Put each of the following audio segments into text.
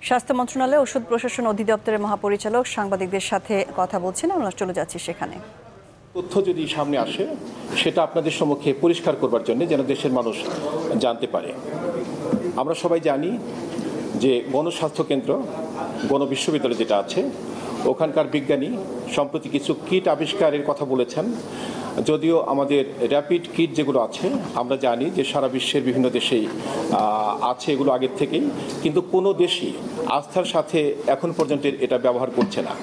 স্বাস্থ্য মন্ত্রণালয়ে ওষুধ প্রশাসন অধিদপ্তরের মহাপরিচালক সাংবাদিকদের সাথে কথা বলছেন। আমরা চলে যাচ্ছি সেখানে। তথ্য যদি সামনে আসে সেটা আপনাদের সম্মুখে পরিষ্কার করবার জন্য যেন দেশের মানুষ জানতে পারে। আমরা সবাই জানি যে গণস্বাস্থ্য কেন্দ্র গণবিশ্ববিদ্যালয় যেটা আছে ওখানকার বিজ্ঞানী সম্প্রতি কিছু কিট আবিষ্কারের কথা বলেছেন। যদিও আমাদের র্যাপিড কিট যেগুলো আছে আমরা জানি যে সারা বিশ্বের বিভিন্ন দেশেই আছে এগুলো আগের থেকেই, কিন্তু কোনো দেশই আস্থার সাথে এখন পর্যন্ত এটা ব্যবহার করছে না।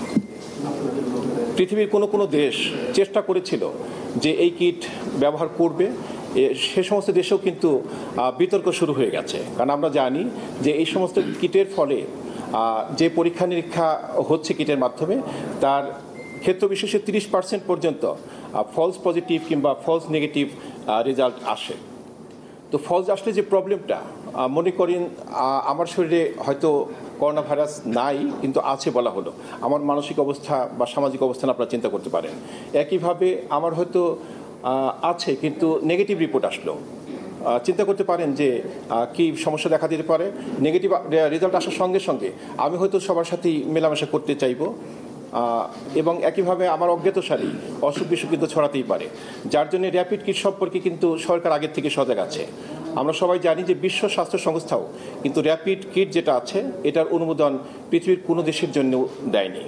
পৃথিবীর কোনো দেশ চেষ্টা করেছিল যে এই কিট ব্যবহার করবে, সে সমস্ত দেশেও কিন্তু বিতর্ক শুরু হয়ে গেছে। কারণ আমরা জানি যে এই সমস্ত কিটের ফলে যে পরীক্ষা নিরীক্ষা হচ্ছে কিটের মাধ্যমে তার ক্ষেত্র বিশেষে 30% পর্যন্ত ফলস পজিটিভ কিংবা ফলস নেগেটিভ রেজাল্ট আসে। তো ফলস আসলে যে প্রবলেমটা, মনে করেন আমার শরীরে হয়তো করোনা ভাইরাস নাই কিন্তু আছে বলা হলো, আমার মানসিক অবস্থা বা সামাজিক অবস্থান আপনারা চিন্তা করতে পারেন। একইভাবে আমার হয়তো আছে কিন্তু নেগেটিভ রিপোর্ট আসলো, চিন্তা করতে পারেন যে কি সমস্যা দেখা দিতে পারে। নেগেটিভ রেজাল্ট আসার সঙ্গে সঙ্গে আমি হয়তো সবার সাথেই মেলামেশা করতে চাইব এবং একইভাবে আমার অজ্ঞাতসারী অসুখ বিসুখ কিন্তু ছড়াতেই পারে। যার জন্য র্যাপিড কিট সম্পর্কে কিন্তু সরকার আগের থেকে সজাগ আছে। আমরা সবাই জানি যে বিশ্ব স্বাস্থ্য সংস্থাও কিন্তু র্যাপিড কিট যেটা আছে এটার অনুমোদন পৃথিবীর কোনো দেশের জন্য দেয়নি।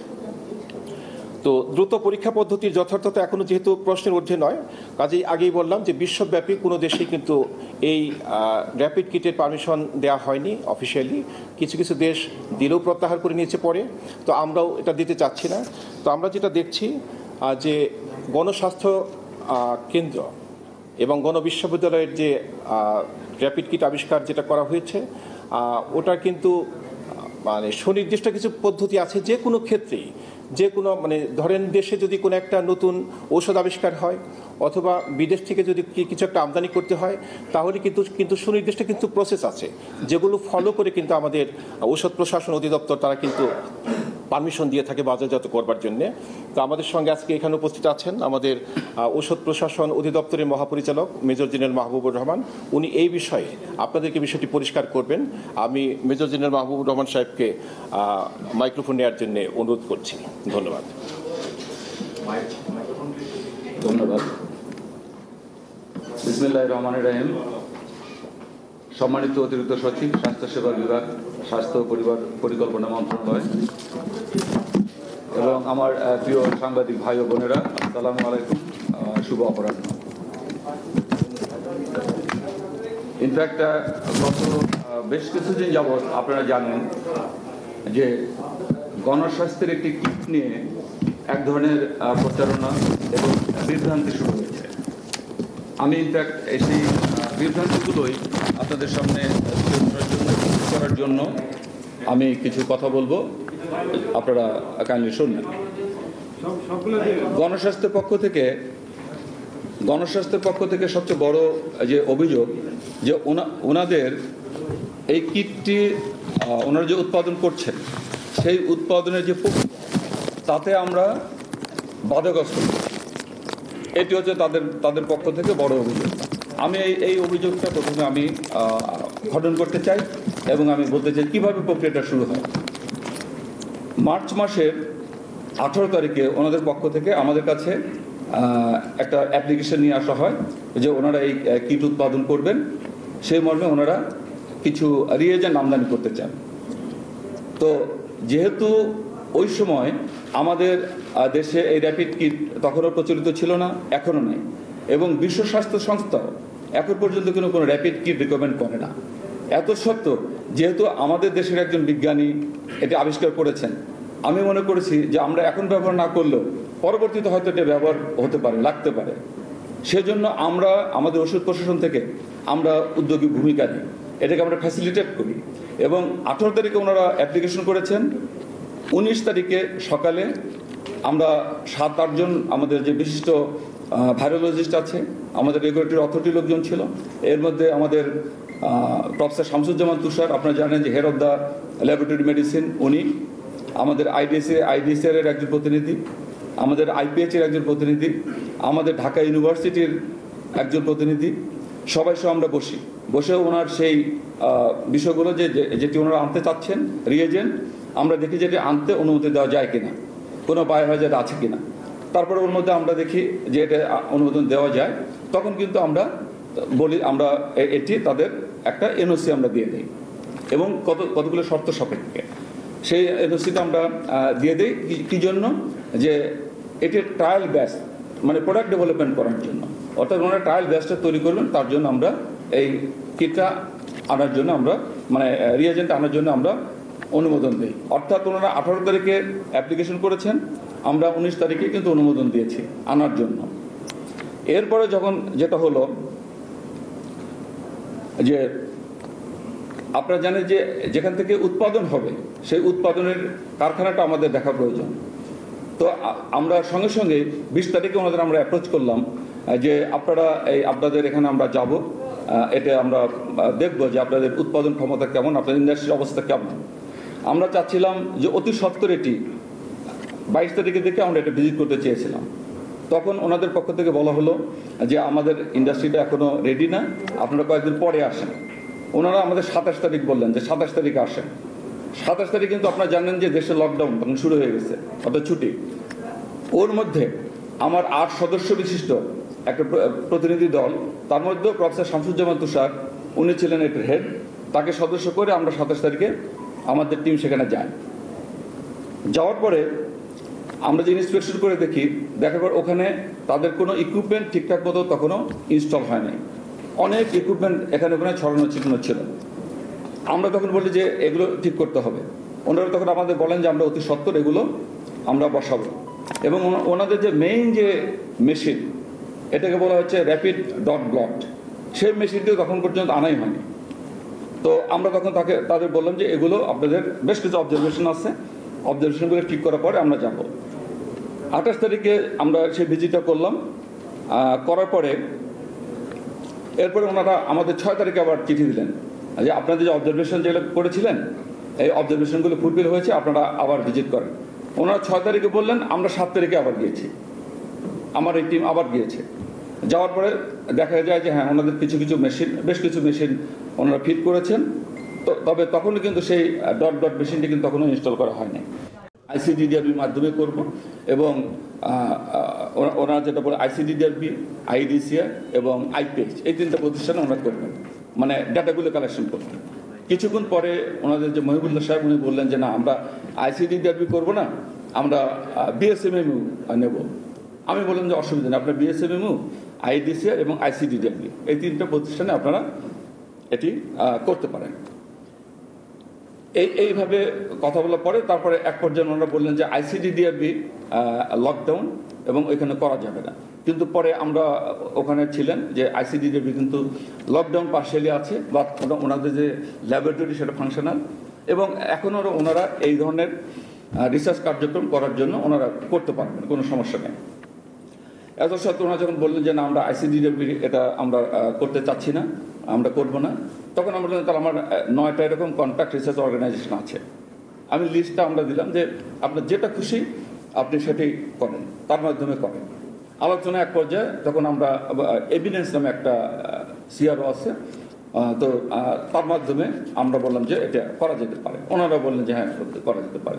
তো দ্রুত পরীক্ষা পদ্ধতির যথার্থতা এখনও যেহেতু প্রশ্নের ঊর্ধ্বে নয়, কাজেই আগেই বললাম যে বিশ্বব্যাপী কোনো দেশেই কিন্তু এই র্যাপিড কিটের পারমিশন দেওয়া হয়নি অফিসিয়ালি। কিছু কিছু দেশ দিলেও প্রত্যাহার করে নিয়েছে পরে, তো আমরাও এটা দিতে চাচ্ছি না। তো আমরা যেটা দেখছি যে গণস্বাস্থ্য কেন্দ্র এবং গণবিশ্ববিদ্যালয়ের যে র্যাপিড কিট আবিষ্কার যেটা করা হয়েছে ওটার কিন্তু মানে সুনির্দিষ্ট কিছু পদ্ধতি আছে। যে কোনো ক্ষেত্রেই যে কোনো ধরেন দেশে যদি কোনো একটা নতুন ঔষধ আবিষ্কার হয় অথবা বিদেশ থেকে যদি কিছু একটা আমদানি করতে হয় তাহলে কিন্তু সুনির্দিষ্ট কিন্তু প্রসেস আছে যেগুলো ফলো করে কিন্তু আমাদের ঔষধ প্রশাসন অধিদপ্তর তারা কিন্তু পারমিশন দিয়ে থাকে বাজারজাত করবার জন্যে। তো আমাদের সঙ্গে আজকে এখানে উপস্থিত আছেন আমাদের ঔষধ প্রশাসন অধিদপ্তরের মহাপরিচালক মেজর জেনারেল মাহবুবুর রহমান। উনি এই বিষয়ে আপনাদেরকে বিষয়টি পরিষ্কার করবেন। আমি মেজর জেনারেল মাহবুবুর রহমান সাহেবকে মাইক্রোফোন নেওয়ার জন্য অনুরোধ করছি। ধন্যবাদ। ধন্যবাদ। বিসমিল্লাহির রহমানির রহিম। সম্মানিত অতিরিক্ত সচিব, স্বাস্থ্যসেবা বিভাগ, স্বাস্থ্য ও পরিবার পরিকল্পনা মন্ত্রণালয় এবং আমার প্রিয় সাংবাদিক ভাই ও বোনেরা, আসসালামু আলাইকুম, শুভ অপরাহ্ন। ইনফ্যাক্ট গত বেশ কিছুদিন যাবৎ আপনারা জানেন যে গণস্বাস্থ্যের একটি কিট নিয়ে এক ধরনের প্রচারণা এবং বিভ্রান্তি শুরু হয়েছে। আমি ইনফ্যাক্ট সেই বিভ্রান্তিগুলোই আপনাদের সামনে তুলে করার জন্য আমি কিছু কথা বলবো, আপনারা কাইন্ডলি শুনবেন। গণস্বাস্থ্যের পক্ষ থেকে সবচেয়ে বড় যে অভিযোগ যে ওনাদের এই কিটটি ওনারা যে উৎপাদন করছেন সেই উৎপাদনের যে তাতে আমরা বাধাগ্রস্ত, এটি হচ্ছে তাদের পক্ষ থেকে বড় অভিযোগ। আমি এই অভিযোগটা প্রথমে আমি খণ্ডন করতে চাই এবং আমি বলতে চাই কীভাবে প্রক্রিয়াটা শুরু হয়। মার্চ মাসের 18 তারিখে ওনাদের পক্ষ থেকে আমাদের কাছে একটা অ্যাপ্লিকেশন নিয়ে আসা হয় যে ওনারা এই কিট উৎপাদন করবেন, সেই মর্মে ওনারা কিছু রিয়েজেন্ট আমদানি করতে চান। তো যেহেতু ওই সময় আমাদের দেশে এই র্যাপিড কিট তখনও প্রচলিত ছিল না, এখনও নেই, এবং বিশ্ব স্বাস্থ্য সংস্থাও এখন পর্যন্ত কোনো র্যাপিড কিট রিকমেন্ড করে না। এত সত্ত্বেও যেহেতু আমাদের দেশের একজন বিজ্ঞানী এটি আবিষ্কার করেছেন, আমি মনে করেছি যে আমরা এখন ব্যবহার না করলেও পরবর্তীতে হয়তো এটা ব্যবহার হতে পারে, লাগতে পারে। সেজন্য আমরা আমাদের ওষুধ প্রশাসন থেকে আমরা উদ্যোগী ভূমিকা নিই, এটাকে আমরা ফ্যাসিলিটেট করি। এবং 18 তারিখে ওনারা অ্যাপ্লিকেশন করেছেন। 19 তারিখে সকালে আমরা 7-8 জন আমাদের যে বিশিষ্ট ভাইরোলজিস্ট আছে, আমাদের রেগুলেটরি অথরিটির লোকজন ছিল। এর মধ্যে আমাদের প্রফেসর শামসুজ্জামান তুষার, আপনারা জানেন যে head of the laboratory medicine, উনি আমাদের আইডিএসআর এর একজন প্রতিনিধি, আমাদের আইপিএইচ এর একজন প্রতিনিধি, আমাদের ঢাকা ইউনিভার্সিটির একজন প্রতিনিধি, সবাই সহ আমরা বসে ওনার সেই বিষয়গুলো যেটি ওনারা আনতে চাচ্ছেন রিয়েজেন্ট, আমরা দেখি যে এটি আনতে অনুমতি দেওয়া যায় কিনা, কোনো বায়োহাজার্ড আছে কিনা। তারপরে ওর মধ্যে আমরা দেখি যে এটা অনুমোদন দেওয়া যায়, তখন কিন্তু আমরা বলি আমরা এটি তাদের একটা এনওসি আমরা দিয়ে দিই, এবং কতগুলো শর্ত সাপেক্ষে সেই এনওসিটা আমরা দিয়ে দিই। কি জন্য? যে এটি ট্রায়াল ব্যাচ, মানে প্রোডাক্ট ডেভেলপমেন্ট করার জন্য, অর্থাৎ ওনারা ট্রায়াল ব্যাচটা তৈরি করবেন, তার জন্য আমরা এই কিটটা আনার জন্য আমরা মানে রিয়েজেন্ট আনার জন্য আমরা অনুমোদন দিই। অর্থাৎ ওনারা 18 তারিখে অ্যাপ্লিকেশন করেছেন, আমরা 19 তারিখে কিন্তু অনুমোদন দিয়েছি আনার জন্য। এরপরে যখন যেটা হলো যে আপনারা জানেন যে যেখান থেকে উৎপাদন হবে সেই উৎপাদনের কারখানাটা আমাদের দেখা প্রয়োজন। তো আমরা সঙ্গে সঙ্গে 20 তারিখে ওনাদের আমরা অ্যাপ্রোচ করলাম যে আপনাদের এখানে আমরা যাব, এটা আমরা দেখব যে আপনাদের উৎপাদন ক্ষমতা কেমন, আপনাদের ইন্ডাস্ট্রির অবস্থা কেমন। আমরা চাচ্ছিলাম যে অতি সত্বর এটি 22 তারিখে দেখে আমরা এটা ভিজিট করতে চেয়েছিলাম। তখন ওনাদের পক্ষ থেকে বলা হলো যে আমাদের ইন্ডাস্ট্রিটা এখনো রেডি না, আপনারা কয়েকদিন পরে আসেন। ওনারা আমাদের 27 তারিখ বললেন যে 27 তারিখে আসেন। 27 তারিখ কিন্তু আপনারা জানেন যে দেশে লকডাউন তখন শুরু হয়ে গেছে, অর্থাৎ ছুটি। ওর মধ্যে আমার 8 সদস্য বিশিষ্ট একটা প্রতিনিধি দল, তার মধ্যে প্রফেসর শামসুজ্জামান তুষার, উনি ছিলেন এটার হেড, তাকে সদস্য করে আমরা 27 তারিখে আমাদের টিম সেখানে যায়। যাওয়ার পরে আমরা যে ইন্সপেকশন করে দেখার পর ওখানে তাদের কোনো ইকুইপমেন্ট ঠিকঠাক মতো তখনও ইনস্টল হয় নাই। অনেক ইকুইপমেন্ট এখানে ওখানে ছড়ানো ছিটানো ছিল। আমরা তখন বলি যে এগুলো ঠিক করতে হবে। ওনারা তখন আমাদের বলেন যে আমরা অতি সত্বর এগুলো আমরা বসাবো, এবং ওনাদের যে মেইন যে মেশিন, এটাকে বলা হচ্ছে র্যাপিড ডট ব্লট, সেই মেশিনটিও তখন পর্যন্ত আনাই হয়নি। তো আমরা তখন তাদের বললাম যে এগুলো আপনাদের বেশ কিছু অবজারভেশন আছে, অবজারভেশনগুলো ঠিক করার পরে আমরা যাব। 28 তারিখে আমরা সেই ভিজিটটা করলাম। করার পরে এরপরে ওনারা আমাদের 6 তারিখে আবার চিঠি দিলেন যে আপনাদের যে অবজারভেশন যেগুলো করেছিলেন এই অবজারভেশনগুলো ফুলফিল হয়েছে, আপনারা আবার ভিজিট করেন। ওনারা 6 তারিখে বললেন, আমরা 7 তারিখে আবার গিয়েছি, আমার এই টিম আবার গিয়েছে। যাওয়ার পরে দেখা যায় যে হ্যাঁ ওনাদের বেশ কিছু মেশিন ওনারা ফিট করেছেন, তবে তখনও কিন্তু সেই ডট ডট মেশিনটি কিন্তু তখনও ইনস্টল করা হয়নি। আইসিডিডিআরবির মাধ্যমে করব, এবং ওনারা যেটা বলে আইসিডিডিআরবি, আইডিসিআর এবং আইপিএইচ, এই 3টা প্রতিষ্ঠানে ওনারা করবেন, মানে ডাটাগুলো কালেকশন করবেন। কিছুক্ষণ পরে ওনাদের যে মহিবুল্লাহ সাহেব উনি বললেন যে না, আমরা আইসিডিডিআরবি করব না, আমরা বিএসএমএমইউ নেব। আমি বললাম যে অসুবিধা নেই, আপনার বিএসএমএমইউ, আইডিসিআর এবং আইসিডিডিআরবি এই 3টা প্রতিষ্ঠানে আপনারা এটি করতে পারেন। এইভাবে কথা বলার পরে তারপরে এক পর্যায়ে ওনারা বললেন যে আইসিডিডিআরবি লকডাউন এবং এখানে করা যাবে না। কিন্তু পরে আমরা ওখানে ছিলেন যে আইসিডিডিআরবি কিন্তু লকডাউন পার্শিয়ালি আছে, বা ওনাদের যে ল্যাবরেটরি সেটা ফাংশনাল, এবং এখনও ওনারা এই ধরনের রিসার্চ কার্যক্রম করার জন্য ওনারা করতে পারবেন, কোনো সমস্যা নেই। এত সত্ত্বেও ওনারা যখন বললেন যে না, আমরা আইসিডিডিআরবি এটা আমরা করতে চাচ্ছি না, আমরা করব না, তখন আমরা বললাম তাহলে আমার 9টা এরকম কন্ট্রাক্ট রিসার্চ অর্গানাইজেশন আছে, আমি লিস্টটা আমরা দিলাম যে আপনার যেটা খুশি আপনি সেটাই করেন, তার মাধ্যমে করেন। আলোচনা এক পর্যায়ে তখন আমরা এভিডেন্স নামে একটা সিআরও আছে, তো তার মাধ্যমে আমরা বললাম যে এটা করা যেতে পারে। ওনারা বললেন যে হ্যাঁ করা যেতে পারে।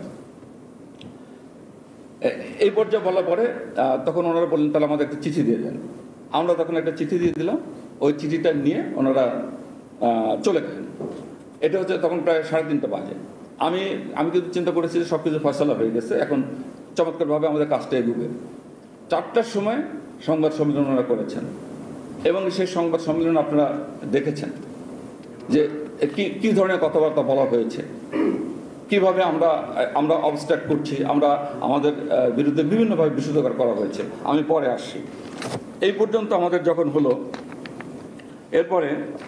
এই পর্যায়ে বলার পরে তখন ওনারা বললেন তাহলে আমাদের একটা চিঠি দিয়ে দেন। আমরা তখন একটা চিঠি দিয়ে দিলাম, ওই চিঠিটা নিয়ে ওনারা চলে গেলেন। এটা হচ্ছে তখন প্রায় 3:30 বাজে। আমি কিন্তু চিন্তা করেছি যে সবকিছু ফয়সালা হয়ে গেছে, এখন চমৎকারভাবে আমাদের কাজটা এগোবে। 4টার সময় সংবাদ সম্মেলন ওনারা করেছেন, এবং সেই সংবাদ সম্মেলন আপনারা দেখেছেন যে কি ধরনের কথাবার্তা বলা হয়েছে, কিভাবে আমরা অবস্ট্রাক্ট করছি, আমরা আমাদের বিরুদ্ধে বিভিন্নভাবে বিশুদ্ধকর করা হয়েছে। আমি পরে আসছি। এই পর্যন্ত আমাদের যখন হলো, এরপরে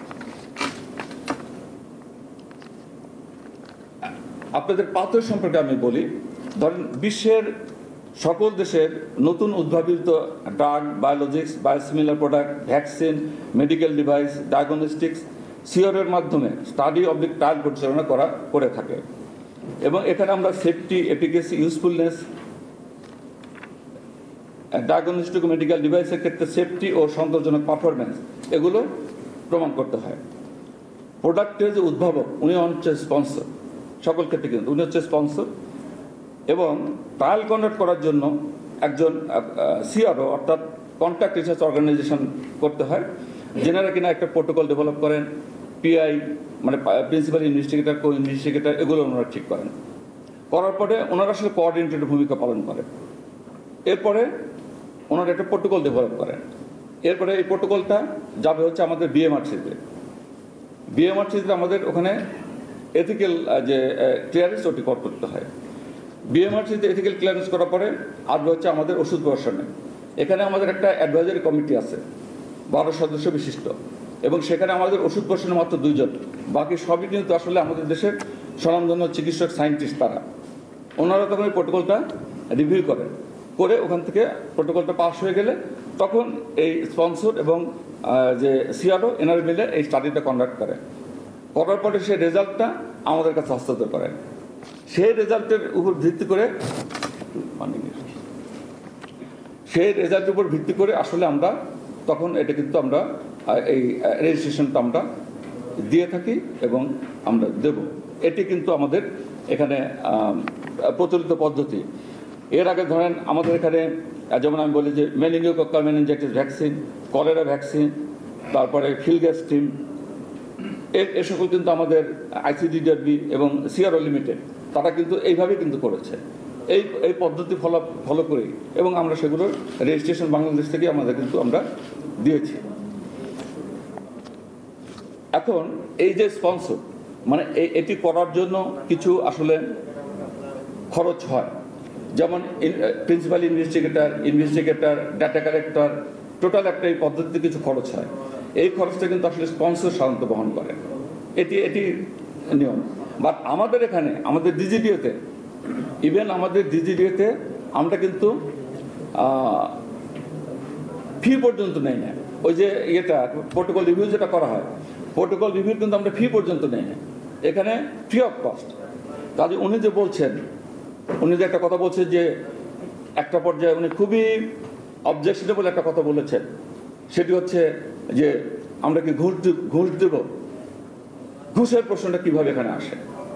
আপনাদের পাথর সম্পর্কে আমি বলি। ধরেন বিশ্বের সকল দেশের নতুন উদ্ভাবিত drug, biologics, biosimilar product, vaccine, medical device, diagnostics সিওরের মাধ্যমে স্টাডি অবলিক ট্রায়াল পরিচালনা করে থাকে, এবং এখানে আমরা safety, efficacy, usefulness, diagnostic medical ডিভাইসের ক্ষেত্রে সেফটি ও সন্তোষজনক পারফরমেন্স এগুলো প্রমাণ করতে হয়। প্রোডাক্টের যে উদ্ভাবক উনি হচ্ছে স্পন্সর, সকল ক্ষেত্রে কিন্তু উনি হচ্ছে স্পন্সর। এবং ট্রায়াল কন্ডাক্ট করার জন্য একজন সিআরও অর্থাৎ কন্ট্রাক্ট রিসার্চ অর্গানাইজেশন করতে হয়, যেনারা কিনা একটা প্রোটোকল ডেভেলপ করেন, পিআই মানে প্রিন্সিপাল ইনভেস্টিগেটর, কো ইনভেস্টিগেটর, এগুলো ওনারা ঠিক করেন। করার পরে ওনারা আসলে কোঅর্ডিনেটরের ভূমিকা পালন করেন। এরপরে ওনারা একটা প্রোটোকল ডেভেলপ করেন। এরপরে এই প্রোটোকলটা যাবে হচ্ছে আমাদের বিএমআরসিতে। বিএমআরসিতে আমাদের ওখানে এথিক্যাল যে ক্লিয়ারেন্স ওটি করতে হয়। বিএমআরসিতে এথিক্যাল ক্লিয়ারেন্স করার পরে আসবে হচ্ছে আমাদের ওষুধ প্রশাসনে। এখানে আমাদের একটা অ্যাডভাইজারি কমিটি আছে 12 সদস্য বিশিষ্ট, এবং সেখানে আমাদের ওষুধ প্রশাসনে মাত্র 2 জন, বাকি সবই কিন্তু আসলে আমাদের দেশের স্বনামধন্য চিকিৎসক, সায়েন্টিস্ট। তারা ওনারা তখন এই প্রোটোকলটা রিভিউ করেন, করে ওখান থেকে প্রোটোকলটা পাস হয়ে গেলে তখন এই স্পন্সর এবং যে সিআরও এনারা মিলে এই স্টাডিটা কন্ডাক্ট করে। করার পরে সেই রেজাল্টটা আমাদের কাছে হস্তান্তর করেন। সেই রেজাল্টের উপর ভিত্তি করে আসলে আমরা তখন এটা কিন্তু আমরা এই রেজিস্ট্রেশনটা আমরা দিয়ে থাকি এবং আমরা দেব। এটি কিন্তু আমাদের এখানে প্রচলিত পদ্ধতি। এর আগে ধরেন আমাদের এখানে যেমন আমি বলি যে meningococcal meningitis vaccine, cholera vaccine, তারপরে ফিলগ্যাস স্টিম, এ সকল কিন্তু আমাদের আইসিডিডাব্লিউ এবং সিআরও লিমিটেড তারা কিন্তু এইভাবে কিন্তু করেছে, এই পদ্ধতি ফলো করেই, এবং আমরা সেগুলোর রেজিস্ট্রেশন বাংলাদেশ থেকে আমাদের কিন্তু আমরা দিয়েছি। এখন এই যে স্পন্সর মানে এটি করার জন্য কিছু আসলে খরচ হয়, যেমন principal investigator, data collector, total একটা এই পদ্ধতিতে কিছু খরচ হয়। এই খরচটা কিন্তু আসলে স্পন্সর সাধারণত বহন করে, এটি নিয়ম। বাট আমাদের এখানে আমাদের ডিজিডিওতে, ইভেন আমাদের ডিজিডিওতে আমরা কিন্তু ফি পর্যন্ত নেই না। ওই যে ইয়েটা প্রোটোকল রিভিউ যেটা করা হয়, প্রোটোকল রিভিউ কিন্তু আমরা ফি পর্যন্ত নেই না, এখানে ফ্রি অফ কস্ট। কাজে উনি যে বলছেন, উনি যে একটা কথা বলছেন যে একটা পর্যায়ে উনি খুবই অবজেকশনেবল একটা কথা বলেছেন, সেটি হচ্ছে যে আমরা কি ঘুষ দেব। ঘুষের প্রশ্নটা কিভাবে এখানে আসে,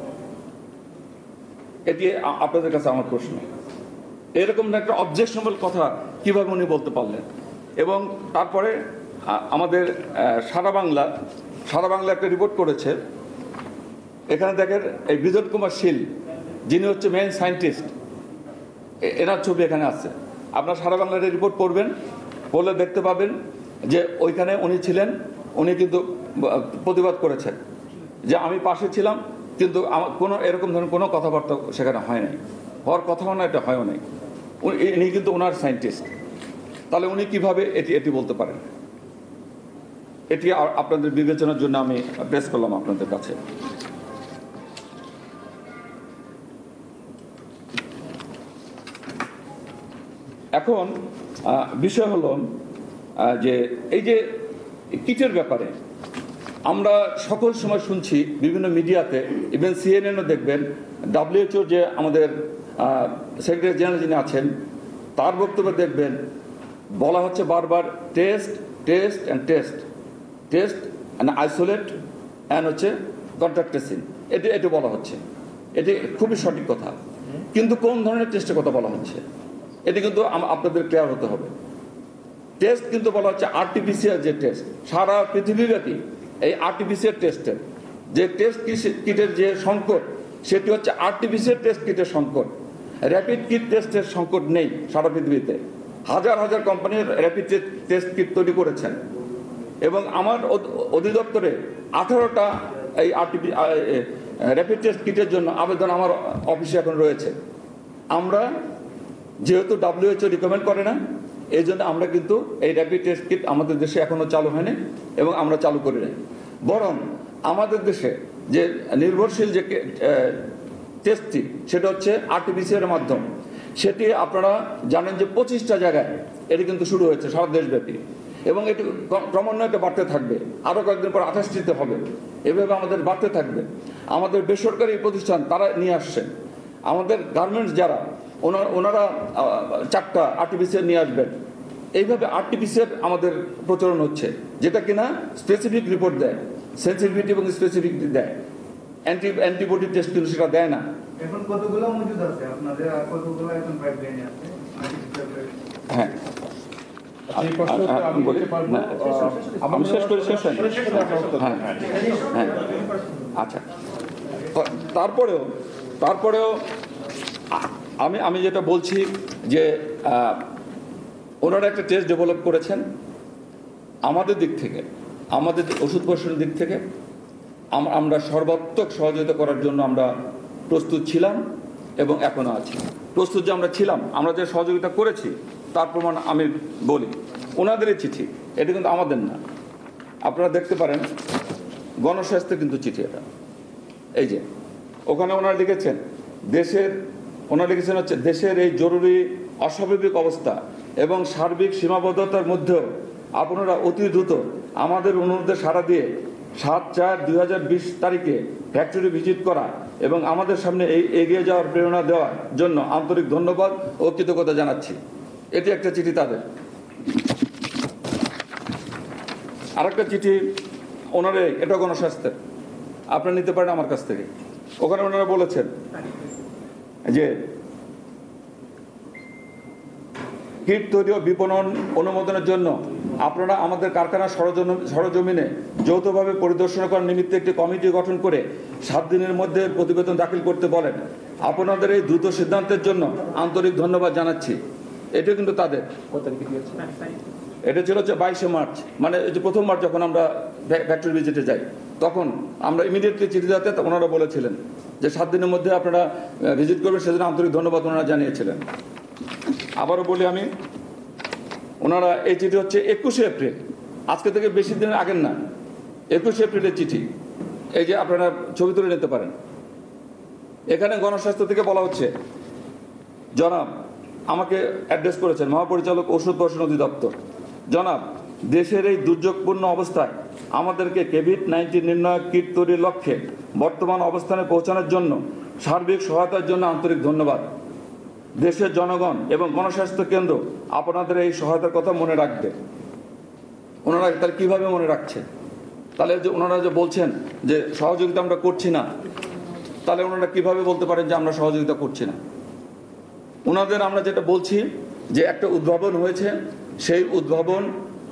এটি আপনাদের কাছে আমার প্রশ্ন। এরকম একটা অবজেকশনেবল কথা কিভাবে উনি বলতে পারলেন। এবং তারপরে আমাদের সারা বাংলা একটা রিপোর্ট করেছে, এখানে দেখেন এই বিজন কুমার শীল যিনি হচ্ছে মেইন সায়েন্টিস্ট, এনার ছবি এখানে আছে। আপনার সারা বাংলার রিপোর্ট পড়বেন, পড়লে দেখতে পাবেন যে ওইখানে উনি ছিলেন, উনি কিন্তু প্রতিবাদ করেছেন যে আমি পাশে ছিলাম, কিন্তু আমার কোনো এরকম ধরনের কোনো কথাবার্তা সেখানে হয় নাই, হওয়ার কথাও না, এটা হয়ও নাই। উনি কিন্তু ওনার সায়েন্টিস্ট, তাহলে উনি কিভাবে এটি বলতে পারেন? এটি আপনাদের বিবেচনার জন্য আমি প্রেস করলাম আপনাদের কাছে। এখন বিষয় হলো যে এই যে কিটের ব্যাপারে আমরা সকল সময় শুনছি বিভিন্ন মিডিয়াতে, ইভেন সিএনএনও দেখবেন, WHO যে আমাদের সেক্রেটারি জেনারেল যিনি আছেন তার বক্তব্যে দেখবেন বলা হচ্ছে বারবার টেস্ট অ্যান্ড আইসোলেট অ্যান্ড হচ্ছে কন্ট্যাক্ট ট্রেসিং, এটি বলা হচ্ছে। এটি খুবই সঠিক কথা, কিন্তু কোন ধরনের টেস্টের কথা বলা হচ্ছে এটি কিন্তু আপনাদের ক্লিয়ার হতে হবে। টেস্ট কিন্তু বলা হচ্ছে আরটিপিসিআর যে টেস্ট, সারা পৃথিবীব্যাপী এই আরটিপিসিআর টেস্টের যে টেস্ট কিটের যে সংকট, সেটি হচ্ছে আরটিপিসিআর টেস্ট কিটের সংকট। র্যাপিড কিট টেস্টের সংকট নেই সারা পৃথিবীতে। হাজার কোম্পানির র্যাপিড টেস্ট কিট তৈরি করেছেন, এবং আমার অধিদপ্তরে 18টা এই র্যাপিড টেস্ট কিটের জন্য আবেদন আমার অফিসে এখন রয়েছে। আমরা যেহেতু WHO রিকমেন্ড করে না, এই জন্য আমরা কিন্তু এই র্যাপিড টেস্ট কিট আমাদের দেশে এখনো চালু হয়নি এবং আমরা চালু করি নাই। বরং আমাদের দেশে যে নির্ভরশীল যে টেস্টটি, সেটা হচ্ছে আরটিপিসিআর এর মাধ্যম। সেটি আপনারা জানেন যে 25টা জায়গায় এটি কিন্তু শুরু হয়েছে সারা দেশব্যাপী, এবং এটি ক্রমান্বয়ে এটা বাড়তে থাকবে। আরও কয়েকদিন পর 28টিতে হবে, এভাবে আমাদের বাড়তে থাকবে। আমাদের বেসরকারি প্রতিষ্ঠান তারা নিয়ে আসছেন, আমাদের গার্মেন্টস যারা ওনারা 4টা আরটিপিসিআর নিয়ে আসবেন। এইভাবে আরটিপিসিআর আমাদের প্রচলন হচ্ছে, যেটা কিনা স্পেসিফিক রিপোর্ট দেয় সেন্সিটিভিটি এবং স্পেসিফিকটি দেয়। অ্যান্টিবডি টেস্ট কিন্তু সেটা দেয় না। এখন কতগুলো মজুদ আছে আপনাদের, আর কতগুলো এখন পাইপলাইনে আছে? হ্যাঁ, এই প্রশ্নটা আমি বলতে পারবো। আমি শেষ করি, শেষ হয়নি। হ্যাঁ হ্যাঁ, আচ্ছা। তারপরেও আমি যেটা বলছি যে ওনারা একটা টেস্ট ডেভেলপ করেছেন। আমাদের দিক থেকে, আমাদের ওষুধ প্রশাসনের দিক থেকে আমরা সর্বাত্মক সহযোগিতা করার জন্য আমরা প্রস্তুত ছিলাম এবং এখনো আছি। প্রস্তুত যে আমরা ছিলাম, আমরা যে সহযোগিতা করেছি তার প্রমাণ আমি বলি। ওনাদেরই চিঠি, এটা কিন্তু আমাদের না। আপনারা দেখতে পারেন গণস্বাস্থ্যের কিন্তু চিঠি এটা। এই যে ওখানে ওনারা লিখেছেন হচ্ছে দেশের এই জরুরি অস্বাভাবিক অবস্থা এবং সার্বিক সীমাবদ্ধতার মধ্যেও আপনারা অতি দ্রুত আমাদের অনুরোধে সাড়া দিয়ে 7/4/2020 তারিখে ফ্যাক্টরি ভিজিট করা এবং আমাদের সামনে এই এগিয়ে যাওয়ার প্রেরণা দেওয়ার জন্য আন্তরিক ধন্যবাদ ও কৃতজ্ঞতা জানাচ্ছি। এটি একটা চিঠি তাদের। আরেকটা চিঠি ওনারা, এটা গণস্বাস্থ্যের, আপনারা নিতে পারেন আমার কাছ থেকে। ওখানে ওনারা বলেছেন যে কিট তৈরি ও বিপণন অনুমোদনের জন্য আপনারা আমাদের কারখানার সরজমিনে যৌথভাবে পরিদর্শন করার নিমিত্তে একটি কমিটি গঠন করে 7 দিনের মধ্যে প্রতিবেদন দাখিল করতে বলেন। আপনাদের এই দ্রুত সিদ্ধান্তের জন্য আন্তরিক ধন্যবাদ জানাচ্ছি। এটা কিন্তু তাদের, এটা ছিল হচ্ছে 22শে মার্চ, মানে এই যে 1 মার্চ যখন আমরা ফ্যাক্টরি ভিজিটে যাই, তখন আমরা ইমিডিয়েটলি চিঠি দিতে ওনারা বলেছিলেন যে 7 দিনের মধ্যে আপনারা ভিজিট করবেন, সেজন্য আন্তরিক ধন্যবাদ ওনারা জানিয়েছিলেন। আবারও বলি আমি, ওনারা এই চিঠি হচ্ছে 21শে এপ্রিল, আজকে থেকে বেশি দিনের আগের না, 21শে এপ্রিলের চিঠি। এই যে আপনারা ছবি তুলে নিতে পারেন। এখানে গণস্বাস্থ্য থেকে বলা হচ্ছে, জনাব, আমাকে অ্যাড্রেস করেছেন মহাপরিচালক ওষুধ প্রশাসন অধিদপ্তর। জনাব, দেশের এই দুর্যোগপূর্ণ অবস্থায় আমাদেরকে কোভিড-19 নির্ণায়ক কিট তৈরির লক্ষ্যে বর্তমান অবস্থানে পৌঁছানোর জন্য সার্বিক সহায়তার জন্য আন্তরিক ধন্যবাদ। দেশের জনগণ এবং গণস্বাস্থ্য কেন্দ্র আপনাদের এই সহায়তার কথা মনে রাখবে। ওনারা তাহলে কীভাবে মনে রাখছে? তাহলে যে ওনারা যে বলছেন যে সহযোগিতা আমরা করছি না, তাহলে ওনারা কিভাবে বলতে পারেন যে আমরা সহযোগিতা করছি না? ওনাদের আমরা যেটা বলছি যে একটা উদ্ভাবন হয়েছে, সেই উদ্ভাবন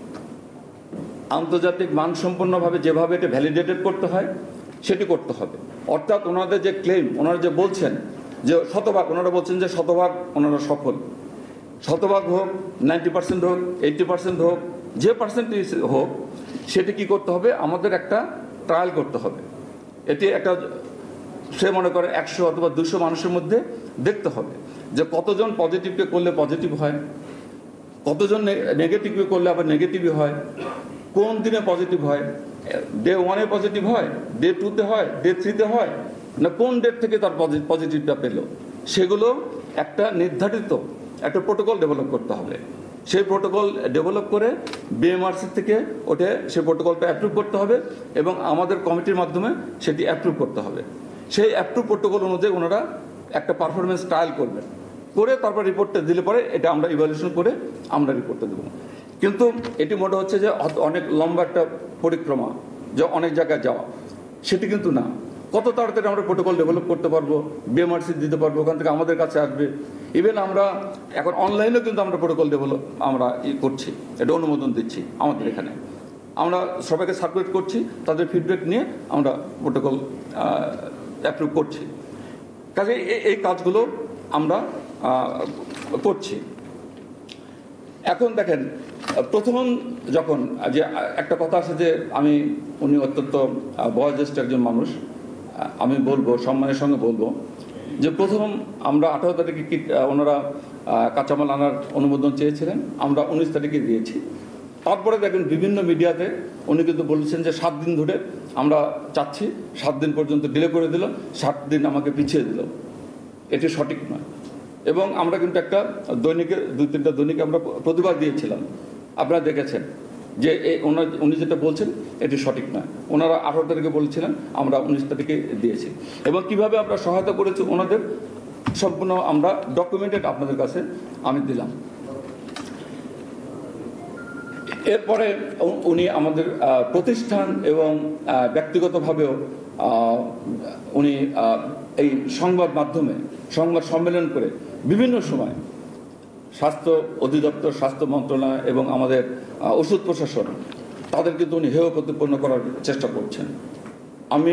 আন্তর্জাতিক মানসম্পন্নভাবে যেভাবে এটা ভ্যালিডেটেড করতে হয় সেটি করতে হবে। অর্থাৎ ওনাদের যে ক্লেম, ওনারা যে বলছেন যে শতভাগ, ওনারা বলছেন যে শতভাগ ওনারা সফল, শতভাগ হোক, 90% হোক, 80% হোক, যে পার্সেন্টেজ হোক, সেটি কি করতে হবে? আমাদের একটা ট্রায়াল করতে হবে। এটি একটা, সে মনে করে 100 অথবা 200 মানুষের মধ্যে দেখতে হবে যে কতজন পজিটিভকে করলে পজিটিভ হয়, কতজন নেগেটিভকে করলে আবার নেগেটিভই হয়, কোন দিনে পজিটিভ হয়, ডে 1-এ পজিটিভ হয়, ডে 2-তে হয়, ডে 3-তে হয়, না কোন ডেট থেকে তার পজিটিভটা পেল, সেগুলো একটা নির্ধারিত একটা প্রোটোকল ডেভেলপ করতে হবে। সেই প্রোটোকল ডেভেলপ করে বিএমআরসি থেকে ওঠে, সেই প্রোটোকলটা অ্যাপ্রুভ করতে হবে এবং আমাদের কমিটির মাধ্যমে সেটি অ্যাপ্রুভ করতে হবে। সেই অ্যাপ্রুভ প্রোটোকল অনুযায়ী ওনারা একটা পারফরমেন্স ট্রায়াল করবেন, করে তারপর রিপোর্টটা দিলে পরে এটা আমরা ইভ্যালুয়েশন করে আমরা রিপোর্টটা দেবো। কিন্তু এটি মনে হচ্ছে যে অনেক লম্বা একটা পরিক্রমা, যে অনেক জায়গায় যাওয়া, সেটি কিন্তু না। কত তাড়াতাড়ি আমরা প্রোটোকল ডেভেলপ করতে পারবো, বিএমআরসি দিতে পারবো, ওখান থেকে আমাদের কাছে আসবে। ইভেন আমরা এখন অনলাইনেও কিন্তু আমরা প্রোটোকল ডেভেলপ আমরা করছি, এটা অনুমোদন দিচ্ছি আমাদের এখানে। আমরা সবাইকে সার্কুলেট করছি, তাদের ফিডব্যাক নিয়ে আমরা প্রোটোকল অ্যাপ্রুভ করছি। কাজে এই কাজগুলো আমরা করছি। এখন দেখেন, প্রথম যখন যে একটা কথা আছে যে উনি অত্যন্ত বয়োজ্যেষ্ঠ একজন মানুষ, আমি বলবো, সম্মানের সঙ্গে বলবো যে প্রথম আমরা 18 তারিখে ওনারা কাঁচামাল আনার অনুমোদন চেয়েছিলেন, আমরা 19 তারিখে দিয়েছি। তারপরে দেখেন বিভিন্ন মিডিয়াতে উনি কিন্তু বলেছেন যে 7 দিন ধরে আমরা চাচ্ছি, 7 দিন পর্যন্ত ডিলে করে দিল, 7 দিন আমাকে পিছিয়ে দিল। এটি সঠিক নয়। এবং আমরা কিন্তু একটা দৈনিকে 2-3টা দৈনিকে আমরা প্রতিবাদ দিয়েছিলাম, আপনারা দেখেছেন যে উনি যেটা বলছেন এটি সঠিক নয়। ওনারা 18 তারিখে বলেছিলেন, আমরা 19 তারিখে দিয়েছি। এবং কিভাবে আমরা সহায়তা করেছি ওনাদের সম্পূর্ণ আমরা ডকুমেন্টেড আপনাদের কাছে আমি দিলাম। এরপরে উনি আমাদের প্রতিষ্ঠান এবং ব্যক্তিগতভাবেও উনি এই সংবাদ মাধ্যমে সংবাদ সম্মেলন করে বিভিন্ন সময় স্বাস্থ্য অধিদপ্তর, স্বাস্থ্য মন্ত্রণালয় এবং আমাদের ওষুধ প্রশাসন তাদের কিন্তু উনি হেয় প্রতিপন্ন করার চেষ্টা করছেন। আমি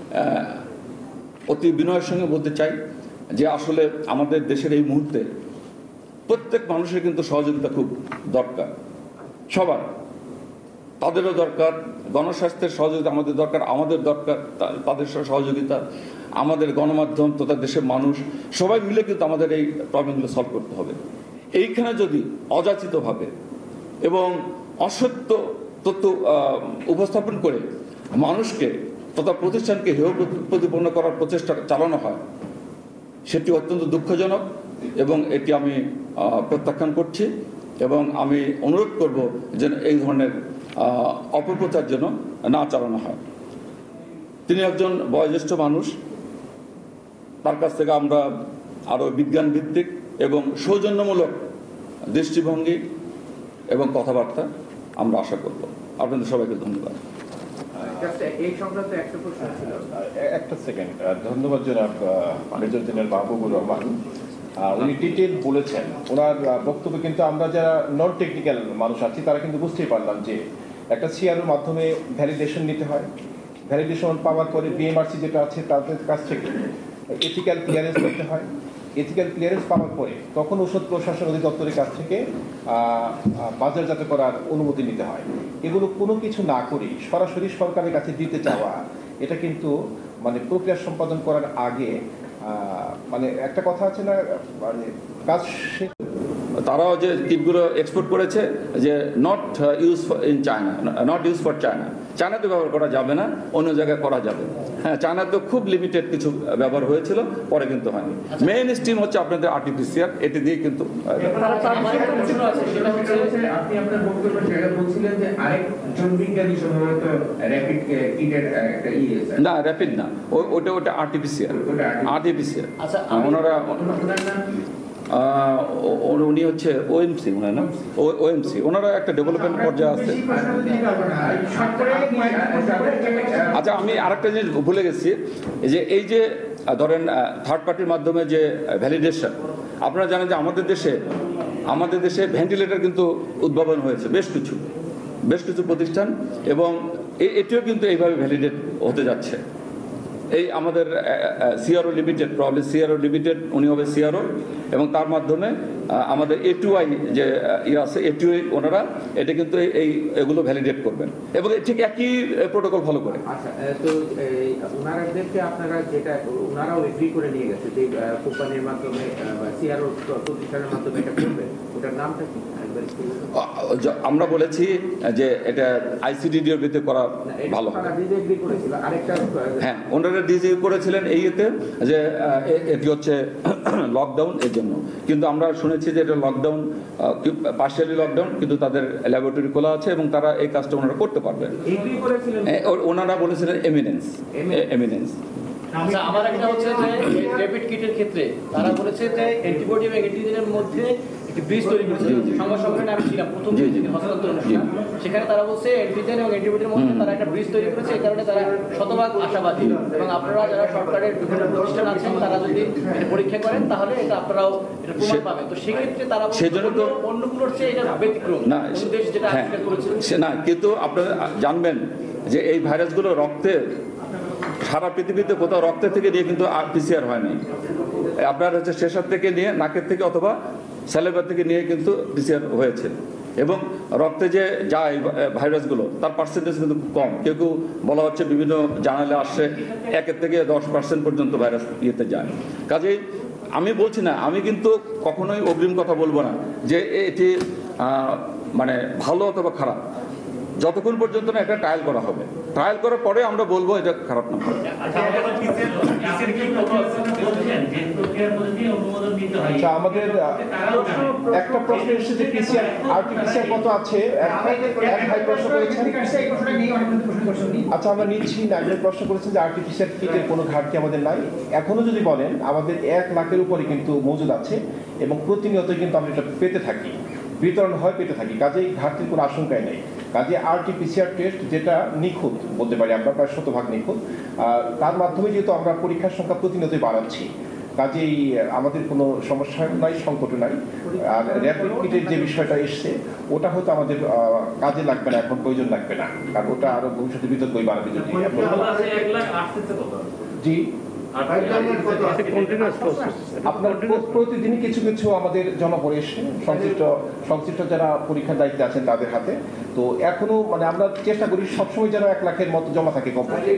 অতি বিনয়ের সঙ্গে বলতে চাই যে আসলে আমাদের দেশের এই মুহূর্তে প্রত্যেক মানুষের কিন্তু সহযোগিতা খুব দরকার, সবার, তাদেরও দরকার, গণস্বাস্থ্যের সহযোগিতা আমাদের দরকার, আমাদের দরকার তাদের সহযোগিতা, আমাদের গণমাধ্যম তথা দেশের মানুষ সবাই মিলে কিন্তু আমাদের এই প্রবলেমগুলো সলভ করতে হবে। এইখানে যদি অযাচিতভাবে এবং অসত্য তথ্য উপস্থাপন করে মানুষকে তথা প্রতিষ্ঠানকে হেয় প্রতিপন্ন করার প্রচেষ্টা চালানো হয়, সেটি অত্যন্ত দুঃখজনক এবং এটি আমি প্রত্যাখ্যান করছি এবং আমি অনুরোধ করব যেন এই ধরনের অপপ্রচার যেন না চালানো হয়। তিনি একজন বয়োজ্যেষ্ঠ মানুষ, তার কাছ থেকে আমরা আরও বিজ্ঞান ভিত্তিক এবং সৌজন্যমূলক দৃষ্টিভঙ্গি এবং কথাবার্তা আমরা আশা করব। আপনাদের সবাইকে ধন্যবাদ। এই সংক্রান্ত একটা প্রশ্ন ছিল। একটা সেকেন্ড, ধন্যবাদ জনাব মেজর জেনারেল মাহবুবুর রহমান। উনি ডিটেল বলেছেন, ওনার বক্তব্য কিন্তু আমরা যারা নন টেকনিক্যাল মানুষ আছি তারা কিন্তু বুঝতেই পারলাম যে একটা সিআরওর মাধ্যমে ভ্যালিডেশন নিতে হয়, ভ্যালিডেশন পাওয়ার পরে বিএমআরসি যেটা আছে তাদের কাছ থেকে এথিক্যাল ক্লিয়ারেন্স করতে হয়, এথিক্যাল ক্লিয়ারেন্স পাওয়ার পরে তখন ওষুধ প্রশাসন অধিদপ্তরের কাছ থেকে বাজারজাত করার অনুমতি নিতে হয়। এগুলো কোনো কিছু না করেই সরাসরি সরকারের কাছে দিতে চাওয়া, এটা কিন্তু মানে প্রক্রিয়া সম্পাদন করার আগে মানে একটা কথা আছে না, মানে কাজ তারাও যে কিটগুলো এক্সপোর্ট করেছে যে not use in China, not use for China, চায়নাতে ব্যবহার করা যাবে না, অন্য জায়গায় করা যাবে। হ্যাঁ, চায়নাতে খুব লিমিটেড কিছু ব্যবহার হয়েছিল, পরে কিন্তু হয়নি। মেইন স্ট্রিম হচ্ছে আপনাদের আর্টিফিশিয়াল, এটি দিয়ে কিন্তু আপনি আপনার বক্তব্যের জায়গায় বলছিলেন যে আরেকজন বিজ্ঞানী সম্ভবত র্যাপিড কিটের একটা না, র্যাপিড না, ওটা আর্টিফিশিয়াল। আচ্ছা, ওনারা উনি হচ্ছে ওএমসি, ওনার নাম ওএমসি, ওনারা একটা ডেভেলপমেন্ট পর্যায়ে আছে। আচ্ছা, আমি আরেকটা জিনিস ভুলে গেছি, যে এই যে ধরেন থার্ড পার্টির মাধ্যমে যে ভ্যালিডেশন, আপনারা জানেন যে আমাদের দেশে ভেন্টিলেটর কিন্তু উদ্ভাবন হয়েছে বেশ কিছু প্রতিষ্ঠান, এবং এটিও কিন্তু এইভাবে ভ্যালিডেট হতে যাচ্ছে। এই আমাদের CRO limited, probably CRO limited, উনি হবে সিআরও, এবং তার মাধ্যমে আমাদের A2I যে আছে, A2I ওনারা এটা কিন্তু এগুলো ভ্যালিডেট করবেন এবং ঠিক একই প্রোটোকল ফলো করে। আচ্ছা, তো ওনাদেরকে আপনারা যেটা ওনারাও এগ্রি করে নিয়ে গেছে যে কোম্পানির মাধ্যমে বা সিআরও প্রতিষ্ঠানের মাধ্যমে এটা করবে, ওটার নামটা কি? আমরা বলেছি যে এটা ICDD এর ভিত্তিতে করা ভালো হবে। হ্যাঁ, ওনারা ডিজি করেছিলেন এই এতে যে এটি হচ্ছে লকডাউন এর জন্য, কিন্তু আমরা শুনেছি যে এটা লকডাউন, পার্শিয়ালি লকডাউন, কিন্তু তাদের ল্যাবরেটরি খোলা আছে এবং তারা এই কাজটা ওনারা করতে পারবেন। ওনারা বলেছিলেন এমিনেন্স। আচ্ছা, আমার একটা হচ্ছে যে র্যাপিড কিটের ক্ষেত্রে তারা বলেছে যে অ্যান্টিবডি এবং অ্যান্টিজেনের মধ্যে একটি ব্রিজ তৈরি করেছে। সংবাদ সম্মেলনে আমি ছিলাম প্রথম হস্তান্তর অনুষ্ঠান, সেখানে তারা বলছে অ্যান্টিজেন এবং অ্যান্টিবডির মধ্যে তারা একটা ব্রিজ তৈরি করেছে, এই কারণে তারা শতভাগ আশাবাদী, এবং আপনারা যারা সরকারের বিভিন্ন প্রতিষ্ঠান আছেন তারা যদি এটা পরীক্ষা করেন তাহলে এটা আপনারাও এটা প্রমাণ পাবেন। তো সেক্ষেত্রে তারা সেজন্য তো অন্যগুলোর চেয়ে এটা ব্যতিক্রম না, দেশ যেটা আবিষ্কার করেছে না, কিন্তু আপনারা জানবেন যে এই ভাইরাসগুলো রক্তে, সারা পৃথিবীতে কোথাও রক্তের থেকে নিয়ে কিন্তু PCR হয়নি। আপনার হচ্ছে শেষার থেকে নিয়ে, নাকের থেকে অথবা স্যালিভার থেকে নিয়ে কিন্তু PCR হয়েছে, এবং রক্তে যে যায় ভাইরাসগুলো তার পার্সেন্টেজ কিন্তু কম। কেউ বলা হচ্ছে বিভিন্ন জার্নালে আসছে 1 থেকে 10% পর্যন্ত ভাইরাস ইয়েতে যায়। কাজেই আমি বলছি না, আমি কিন্তু কখনোই অগ্রিম কথা বলবো না যে এটি মানে ভালো অথবা খারাপ, যতক্ষণ পর্যন্ত না একটা ট্রায়াল করা হবে। ট্রায়াল করার পরে আমরা বলবো এটা খারাপ না। আচ্ছা, আমাদের একটা প্রশ্ন এসেছে যে PCR আরটিপিসিআর কত আছে, এক ভাই প্রশ্ন করেছেন। আচ্ছা, আমরা নিচ্ছি না, একজন প্রশ্ন করেছেন যে আরটিপিসিআর কিটের কোনো ঘাটতি আমাদের নাই। এখনো যদি বলেন, আমাদের 1 লাখের উপরে কিন্তু মজুদ আছে এবং প্রতিনিয়ত কিন্তু আমরা এটা পেতে থাকি। বিতরণ হয় পেতে থাকি, কাজেই ঘাটতির কোনো আশঙ্কাই নেই। কাজে RT-PCR টেস্ট যেটা নিখুঁত বলতে পারি আমরা, প্রায় 100% নিখুঁত, তার মাধ্যমে যেহেতু আমরা পরীক্ষার সংখ্যা প্রতিনিয়তই বাড়াচ্ছি, কাজেই আমাদের কোনো সমস্যা নাই, সংকট নাই। আর র্যাপিড কিটের যে বিষয়টা এসছে ওটা হয়তো আমাদের কাজে লাগবে না, এখন প্রয়োজন লাগবে না, কারণ ওটা আরো ভবিষ্যতে বিতর্কই বাড়াবে যদি। জি, আপনার প্রতিদিনই কিছু কিছু আমাদের জনপরে এসে সংশ্লিষ্ট যারা পরীক্ষার দায়িত্বে আছেন তাদের হাতে। তো এখনো মানে আমরা চেষ্টা করি সবসময় যেন 1 লাখের মতো জমা থাকে কমপক্ষে।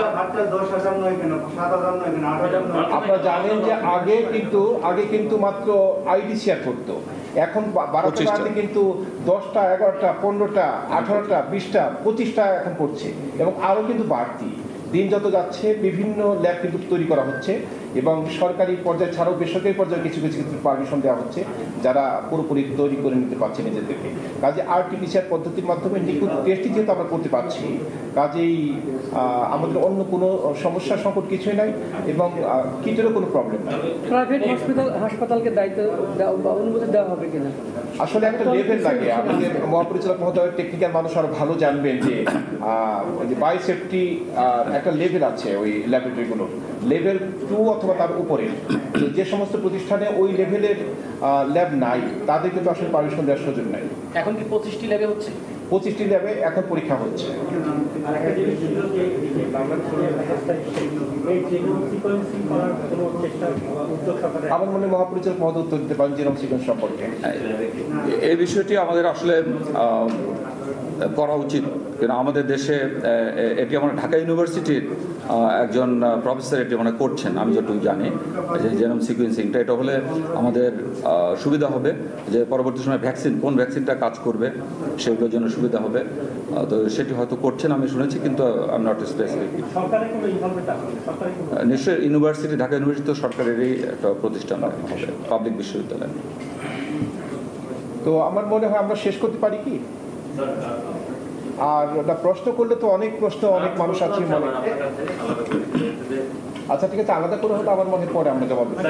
আপনারা জানেন যে আগে কিন্তু মাত্র IDCR করতো, এখন বাড়াতে কিন্তু 10টা 11টা 15টা 18টা 20টা 25টা এখন করছে, এবং আরো কিন্তু বাড়তি। দিন যত যাচ্ছে বিভিন্ন ল্যাব কিন্তু তৈরি করা হচ্ছে, এবং সরকারি পর্যায়ে ছাড়াও বেসরকারি পর্যায়ে কিছু কিছু পারমিশন দেওয়া হচ্ছে যারা পুরোপুরি তৈরি করে নিতে পারছে নিজেদেরকে। কাজে RT-PCR পদ্ধতির মাধ্যমে নিখুঁত টেস্টই যেহেতু আমরা করতে পারছি, কাজেই আমাদের অন্য কোনো সমস্যার সংকট কিছুই নাই, এবং কিটেরও কোনো প্রবলেম নাই। প্রাইভেট হাসপাতালকে দায়িত্ব বা অনুমতি দেওয়া হবে কিনা? আসলে একটা লেভেল লাগে, আমাদের মহাপরিচালক মহোদয় টেকনিক্যাল মানুষ আরো ভালো জানবেন যে বায়োসেফটি একটা লেভেল আছে ওই ল্যাবরেটরিগুলো, লেভেল 2 অথবা তার উপরে। যে সমস্ত প্রতিষ্ঠানে ওই লেভেলের ল্যাব নাই তাদের কিন্তু আসলে পারমিশন দেওয়ার সুযোগ নাই। এখন কি 25টি ল্যাবে হচ্ছে? 25টি ল্যাবে এখন পরীক্ষা হচ্ছে। আমার মনে হয় মহাপরিচালক মহোদয় উত্তর দিতে পারেন জেনোম সিকোয়েন্স সম্পর্কে। এই বিষয়টি আমাদের আসলে করা উচিত, কারণ আমাদের দেশে এটি আমরা ঢাকা ইউনিভার্সিটির একজন প্রফেসর এটি মানে করছেন, আমি যতটুকু জানি যে জেনোম সিকুয়েন্সিংটা, এটা হলে আমাদের সুবিধা হবে যে পরবর্তী সময় কোন ভ্যাকসিনটা কাজ করবে সেগুলোর জন্য সুবিধা হবে। তো সেটি হয়তো করছেন আমি শুনেছি, কিন্তু আই এম নট স্পেসিফিক। নিশ্চয়ই ইউনিভার্সিটি, ঢাকা ইউনিভার্সিটি তো সরকারেরই একটা প্রতিষ্ঠান হবে, পাবলিক বিশ্ববিদ্যালয়। তো আমার মনে হয় আমরা শেষ করতে পারি কি? আর ওটা প্রশ্ন করলে তো অনেক প্রশ্ন, অনেক মানুষ আছে মনে। আচ্ছা ঠিক আছে, আলাদা করে হতো আমার মনে পড়ে আমরা জবাব দেব।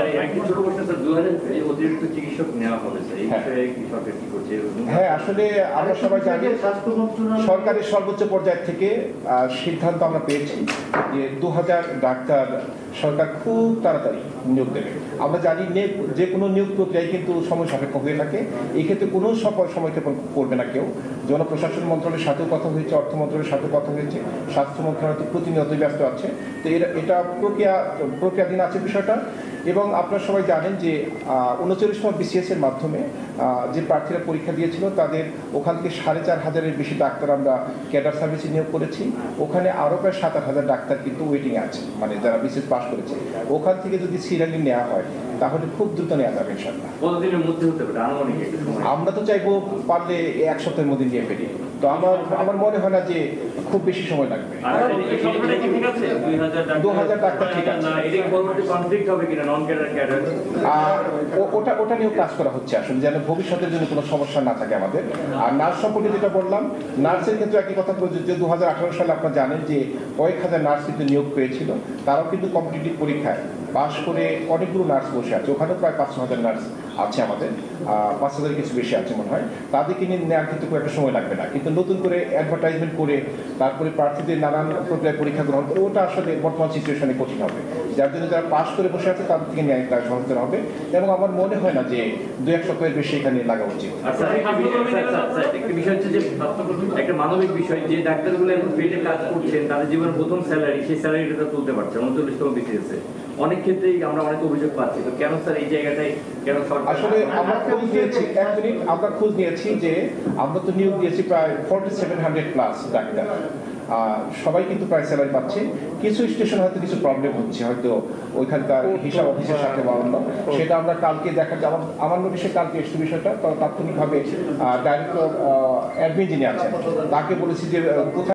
হ্যাঁ, আসলে আমরা সবাই জানি সরকারের সর্বোচ্চ পর্যায় থেকে সিদ্ধান্ত আমরা পেয়েছি যে 2000 ডাক্তার সরকার খুব তাড়াতাড়ি নিয়োগ দেবে। আমরা জানি যে কোনো নিয়োগ প্রক্রিয়ায় কিন্তু সময় সাপেক্ষ হয়ে থাকে, এই ক্ষেত্রে কোনো সময় ক্ষেপণ করবে না কেউ। জনপ্রশাসন মন্ত্রণালয়ের সাথেও কথা হয়েছে, অর্থ মন্ত্রণালয়ের সাথেও কথা হয়েছে, স্বাস্থ্য মন্ত্রণালয় তো প্রতিনিয়তই ব্যস্ত আছে। তো এটা প্রক্রিয়াধীন আছে বিষয়টা। এবং আপনারা সবাই জানেন যে 39তম BCS এর মাধ্যমে যে প্রার্থীরা পরীক্ষা দিয়েছিল তাদের ওখান থেকে 4500-এর বেশি ডাক্তার আমরা ক্যাডার সার্ভিসে নিয়োগ করেছি। ওখানে আরও প্রায় 7000 ডাক্তার কিন্তু ওয়েটিং আছে, মানে যারা BCS পাস করেছে। ওখান থেকে যদি সিরিয়ালি নেওয়া হয় তাহলে খুব দ্রুত নেওয়া যাবে ইনশাআল্লাহ। কতদিনের মধ্যে হতে পারে আনুমানিক একটা সময়? আমরা তো চাইবো পারলে 1 সপ্তাহের মধ্যে নিয়ে ফেলি। তো আমার মনে হয় না যে খুব বেশি সময় লাগবে। 2000 ডাক্তার ঠিক আছে। ওটা নিয়েও কাজ করা হচ্ছে আসলে, যেন ভবিষ্যতের জন্য কোনো সমস্যা না থাকে আমাদের। আর নার্স সম্পর্কে যেটা বললাম, নার্সের ক্ষেত্রে একই কথা প্রযোজ্য। 2018 সালে আপনারা জানেন যে কয়েক হাজার নার্স কিন্তু নিয়োগ পেয়েছিল, তারাও কিন্তু কম্পিটিটিভ পরীক্ষায় পাশ করে অনেকগুলো নার্স বসে আছে। ওখানে প্রায় 500,000 নার্স আছে আমাদের, 5,000 কিছু বেশি আছে মনে হয়। তাদেরকে নিয়ে নেওয়ার ক্ষেত্রে খুব একটা সময় লাগবে না, কিন্তু নতুন করে অ্যাডভার্টাইজমেন্ট করে তারপরে প্রার্থীদের নানান প্রক্রিয়ায় পরীক্ষা গ্রহণ করে ওটা আসলে বর্তমান সিচুয়েশনে কঠিন হবে। যার জন্য যারা পাশ করে বসে আছে তাদের থেকে নিয়ে সহজ হবে, এবং আমার মনে হয় না যে 2-1 সপ্তাহের বেশি এখানে লাগা উচিত। একটা বিষয় হচ্ছে যে একটা মানবিক বিষয়, যে ডাক্তারগুলো এখন ফিল্ডে কাজ করছেন তাদের জীবনের প্রথম স্যালারি, সেই স্যালারিটা তুলতে পারছে 39তম BCS। অনেক ক্ষেত্রেই আমরা অনেক অভিযোগ পাচ্ছি। তো কেন স্যার এই জায়গাটায় কেন আসলে আমরা খোঁজ নিয়েছি, আমরা খোঁজ নিয়েছি যে আমরা তো নিয়োগ দিয়েছি প্রায় 4700+ ডাক্তার, সবাই কিন্তু প্রায় স্যালারি পাচ্ছে। কিছু স্টেশন হয়তো কিছু প্রবলেম হচ্ছে, হয়তো ওইখানকার হিসাব অফিসের সাথে বা অন্য, সেটা আমরা কালকে দেখা যাবে। আমার নোটিশে কালকে এসছে বিষয়টা, তাৎক্ষণিকভাবে ডাইরেক্টর অ্যাডমিন যিনি আছেন তাকে বলেছি যে কোথায়